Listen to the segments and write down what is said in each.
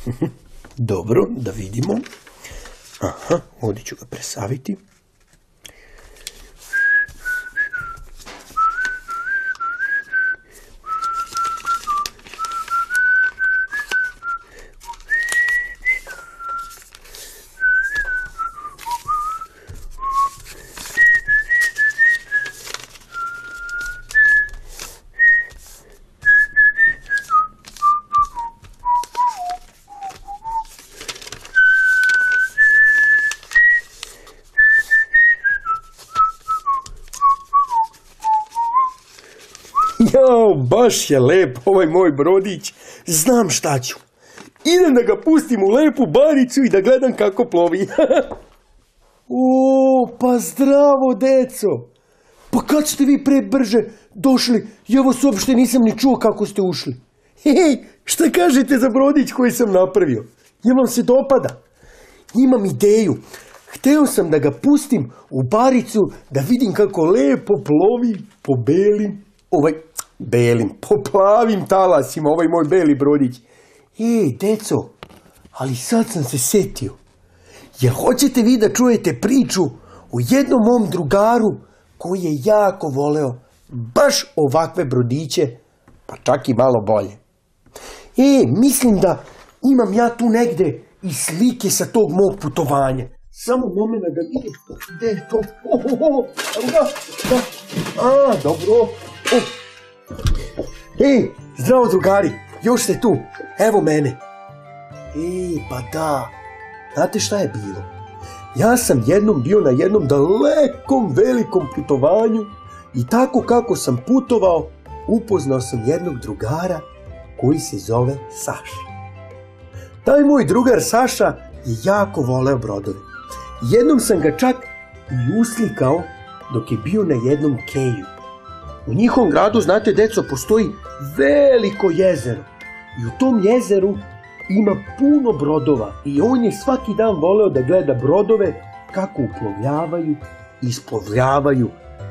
Dobro, da vidimo. Aha, ovdje ću ga presaviti. Jao, baš je lep ovaj moj brodić. Znam šta ću. Idem da ga pustim u lepu baricu i da gledam kako plovi. O, pa zdravo, deco. Pa kad ste vi pre brže došli? Ja vas uopšte nisam ni čuo kako ste ušli. Hej, šta kažete za brodić koji sam napravio? Jel vam se dopada? Imam ideju. Hteo sam da ga pustim u baricu da vidim kako lepo plovi po po plavim talasima ovaj moj beli brodić. Ej, deco, ali sad sam se setio. Jel hoćete vi da čujete priču o jednom mom drugaru koji je jako voleo baš ovakve brodiće, pa čak i malo bolje? Mislim da imam ja tu negde i slike sa tog mog putovanja. Samo momena da vidim gde je to. Dobro. Zdravo drugari, još ste tu, evo mene. Pa da, znate šta je bilo? Ja sam jednom bio na jednom dalekom velikom putovanju i tako kako sam putovao, upoznao sam jednog drugara koji se zove Saša. Taj moj drugar Saša je jako voleo brodove. Jednom sam ga čak i uslikao dok je bio na jednom keju. U njihovom gradu, znate, deco, postoji veliko jezero i u tom jezeru ima puno brodova i on je svaki dan voleo da gleda brodove kako uplovljavaju i isplovljavaju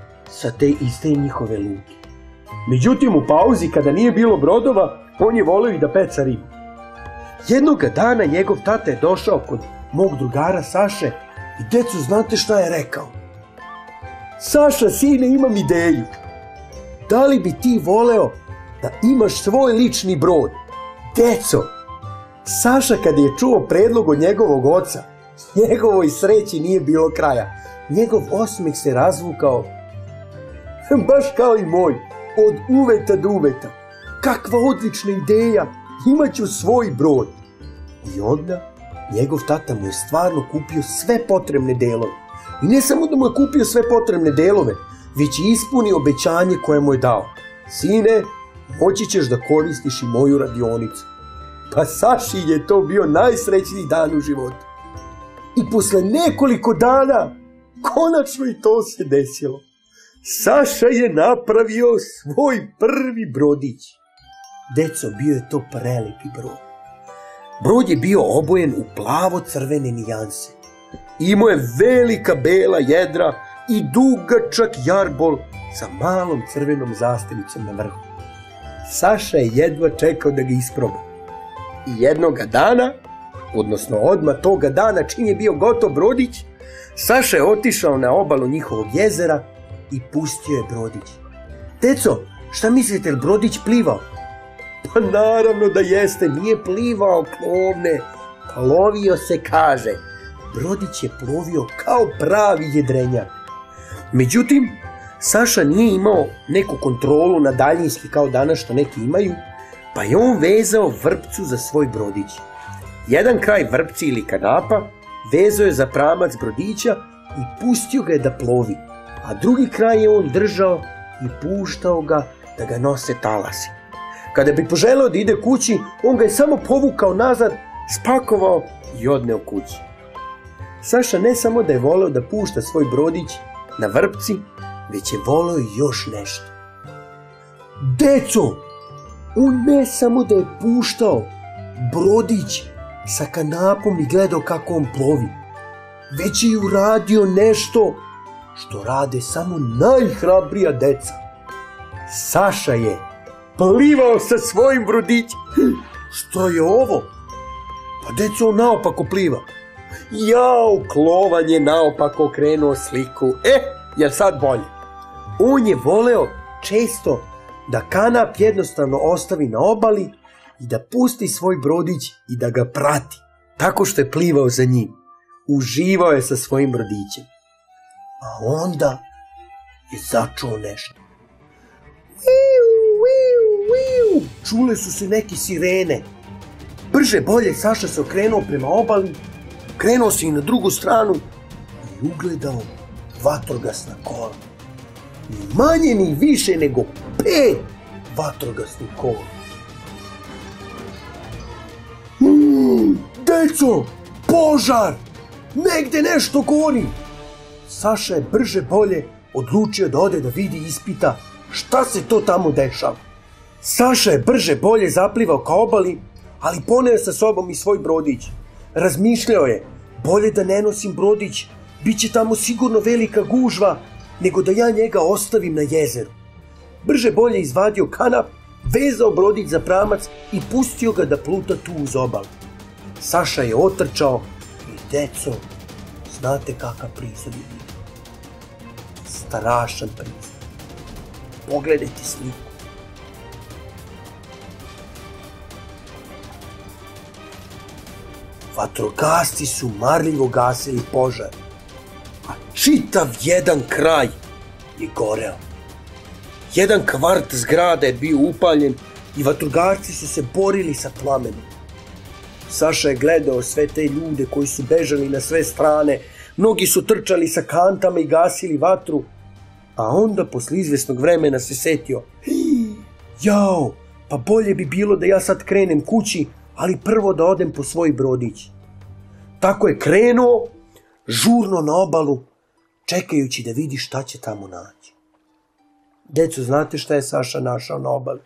iz te njihove luke. Međutim, u pauzi kada nije bilo brodova, on je voleo i da peca ribu. Jednoga dana njegov tata je došao kod mog drugara Saše i deco, znate šta je rekao? Saša, sine, imam ideju. Da li bi ti voleo da imaš svoj lični brod? Deco, Saša kada je čuo predlog od njegovog oca, njegovoj sreći nije bilo kraja. Njegov osmeh se razvukao, baš kao i moj, od uveta do uveta. Kakva odlična ideja, imaću svoj brod. I onda njegov tata mu je stvarno kupio sve potrebne delove. I ne samo da mu je kupio sve potrebne delove, već i ispunio obećanje koje mu je dao. Sine, moći ćeš da koristiš i moju radionicu. Pa Saši je to bio najsrećniji dan u životu. I posle nekoliko dana, konačno i to se desilo. Saša je napravio svoj prvi brodić. Deco, bio je to prelepi brod. Brod je bio obojen u plavo-crvene nijanse. Imao je velika bela jedra i dugačak jarbol sa malom crvenom zastavicom na vrhu. Saša je jedva čekao da ga isproba. I jednoga dana, odnosno odmah toga dana čim je bio gotov brodić, Saša je otišao na obalu njihovog jezera i pustio je brodić. Deco, šta mislite, je li brodić plivao? Pa naravno da jeste, nije plivao, plovne. Plovio se, kaže. Brodić je plovio kao pravi jedrenjak. Međutim, Saša nije imao neku kontrolu na daljinski kao danas što neki imaju, pa je on vezao vrpcu za svoj brodić. Jedan kraj vrpci ili kanapa vezao je za pramac brodića i pustio ga je da plovi, a drugi kraj je on držao i puštao ga da ga nose talasi. Kada bi poželeo da ide kući, on ga je samo povukao nazad, spakovao i odneo kući. Saša ne samo da je voleo da pušta svoj brodić na vrpci, već je voleo još nešto. Deco, on ne samo da je puštao brodić sa kanapom i gledao kako on plovi, već je uradio nešto što rade samo najhrabrija deca. Saša je plivao sa svojim brodićem. Što je ovo? Pa deco, on naopako pliva. Jao, Klovan je naopako okrenuo sliku. Jel sad bolje? On je voleo često da kanap jednostavno ostavi na obali i da pusti svoj brodić i da ga prati, tako što je plivao za njim. Uživao je sa svojim brodićem. A onda je začuo nešto. Čule su se neke sirene. Brže bolje Saša se okrenuo prema obali, krenuo se i na drugu stranu i ugledao vatrogasna kola. Ni manje ni više nego 5 vatrogasnih kola. Deco, požar! Negde nešto gori! Saša je brže bolje odlučio da ode da vidi i ispita šta se to tamo dešava. Saša je brže bolje zaplivao ka obali, ali poneo sa sobom i svoj brodić. Razmišljao je, bolje da ne nosim brodić, bit će tamo sigurno velika gužva, nego da ja njega ostavim na jezeru. Brže bolje izvadio kanap, vezao brodić za pramac i pustio ga da pluta tu uz obalu. Saša je otrčao i deco, znate kakav prizor je bio. Strašan prizor. Pogledajte sliku. Vatrogasci su marljivo gasili požar, a čitav jedan kraj je goreo. Jedan kvart zgrada je bio upaljen i vatrogasci su se borili sa plamenom. Saša je gledao sve te ljude koji su bežali na sve strane, mnogi su trčali sa kantama i gasili vatru, a onda posle izvesnog vremena se setio, jao, pa bolje bi bilo da ja sad krenem kući, ali prvo da odem po svoj brodić. Tako je krenuo žurno na obalu, čekajući da vidi šta će tamo naći. Deco, znate šta je Saša našao na obali?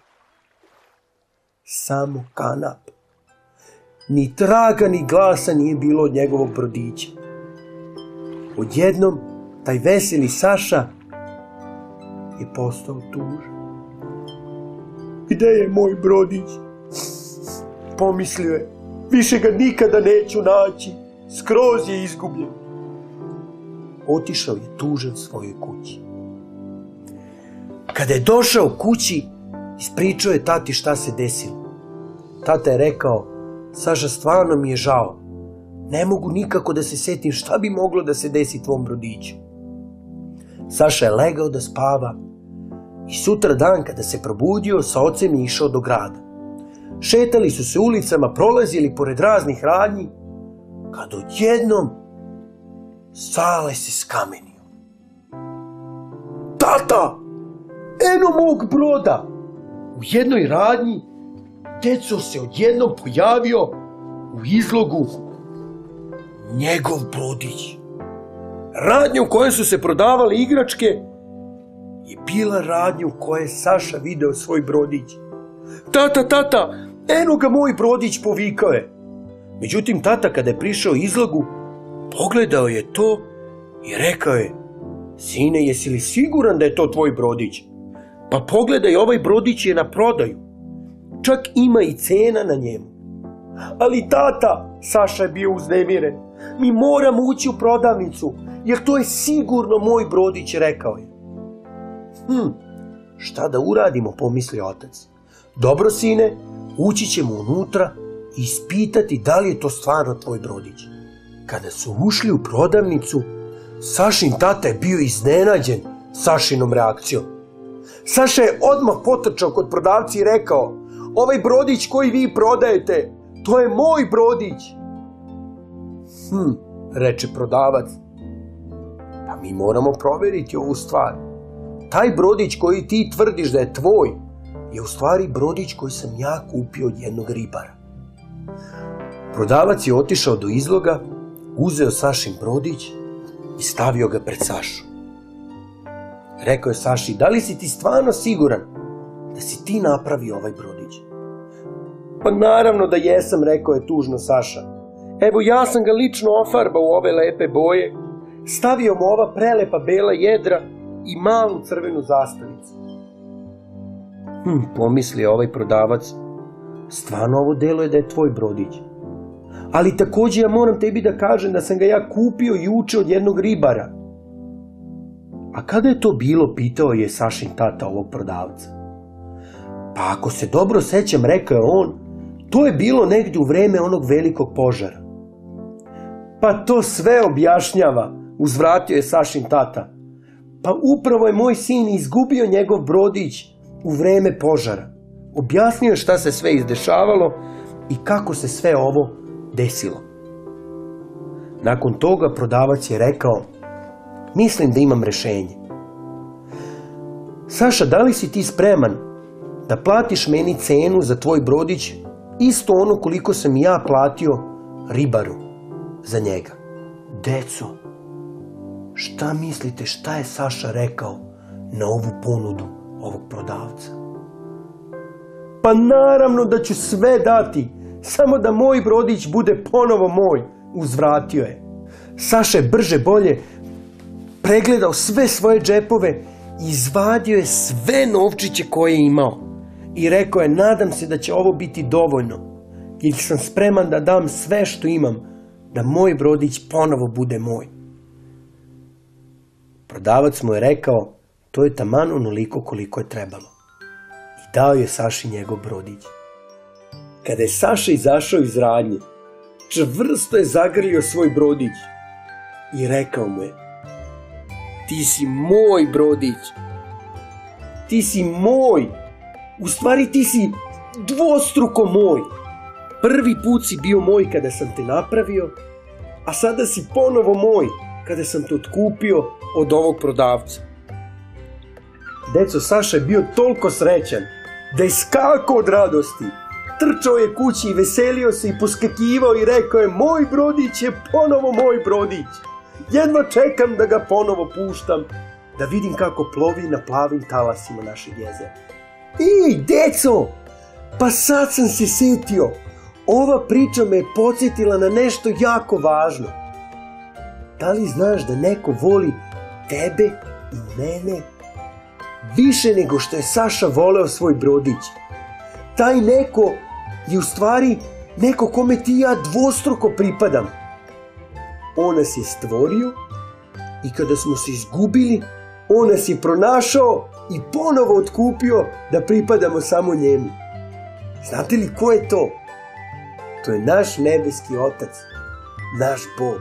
Samo kanap. Ni traga ni glasa nije bilo od njegovog brodića. Odjednom, taj veseli Saša je postao tužan. Gde je moj brodić? Pomislio je, više ga nikada neću naći, skroz je izgubljen. Otišao je tužan svojoj kući. Kada je došao kući, ispričao je tati šta se desilo. Tata je rekao, Saša, stvarno mi je žao. Ne mogu nikako da se setim šta bi moglo da se desi tvom brodiću. Saša je legao da spava i sutra dan kada se probudio, sa ocem je išao do grada. Šetali su se ulicama, prolazili pored raznih radnji, kad odjednom Sale se skamenio. Tata! Eno mog broda! U jednoj radnji deco se odjednom pojavio u izlogu njegov brodić. Radnja u kojoj su se prodavale igračke je bila radnja u kojoj je Saša video svoj brodić. Tata, eno ga moj brodić, povikao je. Međutim, tata kada je prišao izlogu, pogledao je to i rekao je, sine, jesi li siguran da je to tvoj brodić? Pa pogledaj, ovaj brodić je na prodaju. Čak ima i cena na njemu. Ali tata, Saša je bio uznemiren, mi moramo ući u prodavnicu, jer to je sigurno moj brodić, rekao je. Šta da uradimo, pomislio otac. Dobro, sine, ući ćemo unutra i ispitati da li je to stvarno tvoj brodić. Kada su ušli u prodavnicu, Sašin tata je bio iznenađen Sašinom reakcijom. Saša je odmah potrčao kod prodavca i rekao, ovaj brodić koji vi prodajete, to je moj brodić. Reče prodavac, pa mi moramo proveriti ovu stvar. Taj brodić koji ti tvrdiš da je tvoj, je u stvari brodić koji sam ja kupio od jednog ribara. Prodavac je otišao do izloga, uzeo Sašin brodić i stavio ga pred Sašu. Rekao je Saši, da li si ti stvarno siguran da si ti napravio ovaj brodić? Pa naravno da jesam, rekao je tužno Saša. Evo, ja sam ga lično ofarbao u ove lepe boje, stavio mu ova prelepa bela jedra i malu crvenu zastavicu. Pomislio ovaj prodavac, stvarno ovo deluje da je tvoj brodić. Ali također ja moram tebi da kažem da sam ga ja kupio juče od jednog ribara. A kada je to bilo, pitao je Sašin tata ovog prodavca. Pa ako se dobro sećam, rekao je on, to je bilo negdje u vreme onog velikog požara. Pa to sve objašnjava, uzvratio je Sašin tata. Pa upravo je moj sin izgubio njegov brodić u vreme požara. Objasnio je šta se sve izdešavalo i kako se sve ovo desilo. Nakon toga prodavac je rekao, mislim da imam rješenje. Saša, da li si ti spreman da platiš meni cenu za tvoj brodić isto ono koliko sam ja platio ribaru za njega? Deco, šta mislite šta je Saša rekao na ovu ponudu ovog prodavca? Pa naravno da ću sve dati, samo da moj brodić bude ponovo moj, uzvratio je. Saša je brže bolje pregledao sve svoje džepove i izvadio je sve novčiće koje je imao. I rekao je, nadam se da će ovo biti dovoljno, jer sam spreman da dam sve što imam, da moj brodić ponovo bude moj. Prodavac mu je rekao, to je taman onoliko koliko je trebalo. I dao je Saši njegov brodić. Kada je Saša izašao iz radnje, čvrsto je zagrlio svoj brodić i rekao mu je, ti si moj brodić, ti si moj, u stvari ti si dvostruko moj. Prvi put si bio moj kada sam te napravio, a sada si ponovo moj kada sam te otkupio od ovog prodavca. Deco, Saša je bio toliko srećan da je skakao od radosti. Trčao je kući i veselio se i poskakivao i rekao je, moj brodić je ponovo moj brodić. Jedva čekam da ga ponovo puštam, da vidim kako plovi na plavim talasima našeg jezera. Ej, deco, pa sad sam se setio. Ova priča me je podsjetila na nešto jako važno. Da li znaš da neko voli tebe i mene više nego što je Saša voleo svoj brodić? Taj neko je u stvari neko kome ti i ja dvostruko pripadam. On nas je stvorio i kada smo se izgubili, on nas je pronašao i ponovo otkupio da pripadamo samo njemu. Znate li ko je to? To je naš nebeski Otac, naš Bog.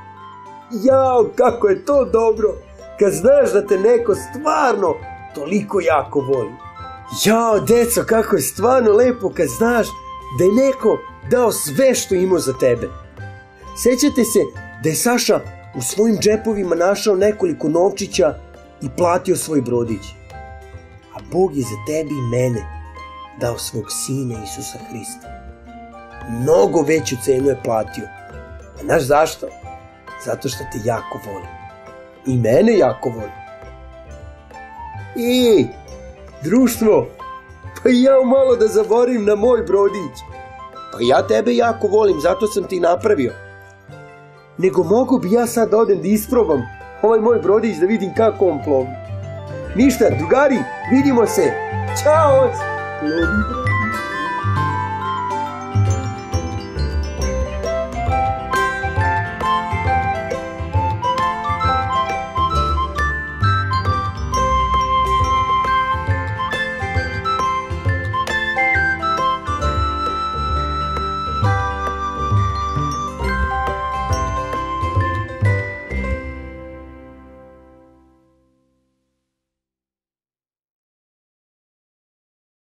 Jao, kako je to dobro, kad znaš da te neko stvarno toliko jako voli. Jao, deco, kako je stvarno lepo kad znaš da je neko dao sve što imao za tebe. Sjećate se da je Saša u svojim džepovima našao nekoliko novčića i platio svoj brodić. A Bog je za tebi i mene dao svog Sina Isusa Hrista. Mnogo veću cenu je platio. A znaš zašto? Zato što te jako voli. I mene jako voli. I društvo, pa ja malo da zaborim na moj brodić. Pa ja tebe jako volim, zato sam ti napravio. Nego mogu bi ja sad odem da isprobam ovaj moj brodić da vidim kako on plovi. Ništa, drugari, vidimo se. Ćao!